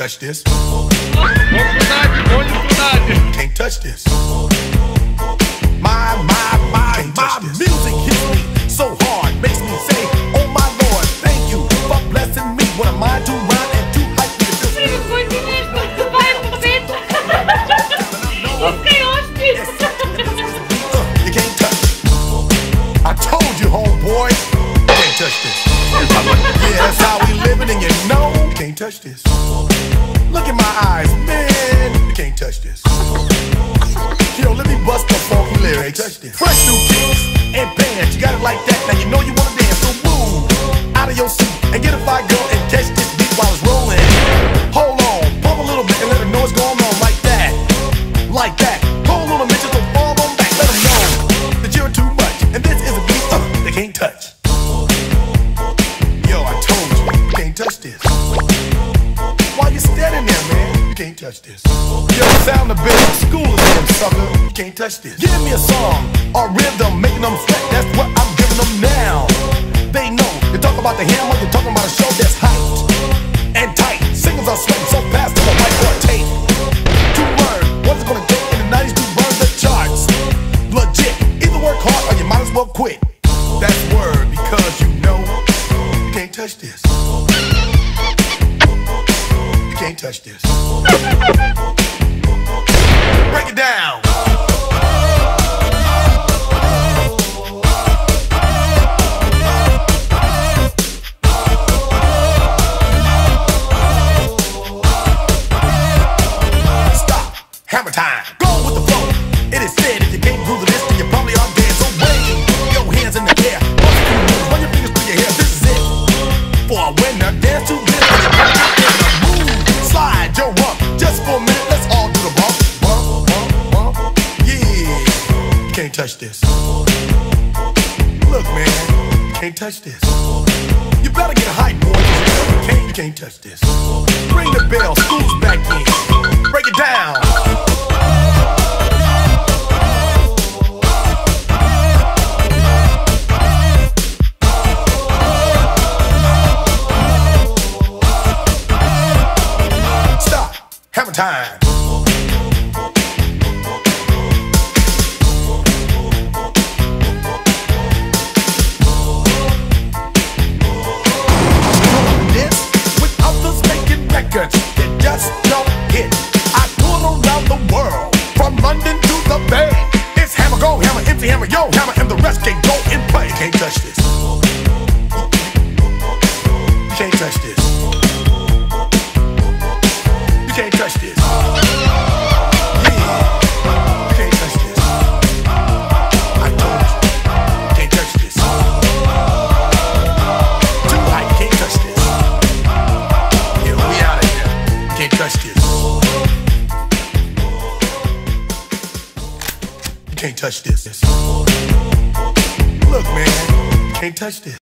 touch this. Can't Can't touch this. My music hits me so hard, makes me say, oh my Lord, thank you for blessing me. What am I to run and to hype me to this? You can't touch it. I told you, homeboy, you can't touch this. Yeah, that's how we living, and you know you can't touch this. Look in my eyes, man, you can't touch this. Yo, let me bust the funky lyrics. Fresh new kicks and bands, you got it like that. Now you know you wanna dance, so move out of your seat and get a fire girl and catch this beat while it's rolling. Hold on, pump a little bit and let her know what's going on like that, like that. Hold on a minute, just don't fall on back. Let them know that you're too much, and this is a beat they can't touch. Yo, I told you, you can't touch this. Why you standing there, man? You can't touch this. Yo, sound the big school is in, sucker. You can't touch this. Give me a song or rhythm, making them sweat. That's what I'm giving them now. They know. You talk about the hammer, you're talking about a show that's hyped and tight. Singles are sweating so fast on the mic or tape. To learn what's it gonna take in the 90s to burn the charts. Legit. Either work hard or you might as well quit. That's word, because you know you can't touch this. You can't touch this. Break it down. Stop. Hammer time. Go with the flow. It is said if you can't groove to this, then you probably are dead. So wave your hands in the air. Run your fingers through your hair. This is it. For a winner, dance to this. Slide your rump, just for a minute, let's all do the bump, bump, bump, bump. Yeah, you can't touch this. Look, man, you can't touch this. You better get hype, boy. You can't touch this. Ring the bell, school's back in. Break it down. Hammer time. This with others making records that just don't hit. I tour around the world, from London to the Bay. It's hammer, go hammer, empty hammer, yo hammer, and the rest can go and play. You can't touch this. You can't touch this. You can't touch this. Yeah, you can't touch this. I told you, you can't touch this. Too high, you can't touch this. Yeah, we out of here. You can't touch this. You can't touch this. Look, man, you can't touch this.